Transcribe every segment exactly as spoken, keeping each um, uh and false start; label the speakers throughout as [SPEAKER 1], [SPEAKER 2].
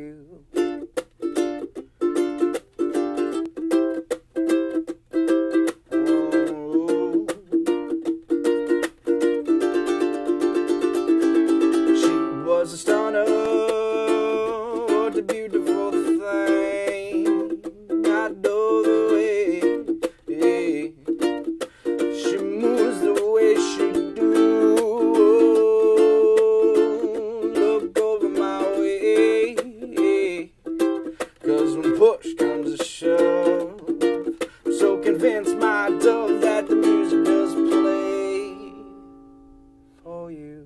[SPEAKER 1] you. Oh. She was a stunner, what a beautiful thing. I know the way, yeah. She moves the way she do. Look over my way, yeah. Cause when push comes to shove, I'm so convinced, my dove, that the music does play for you.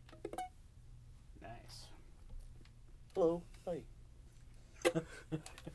[SPEAKER 2] Nice.
[SPEAKER 1] Hello. Hi.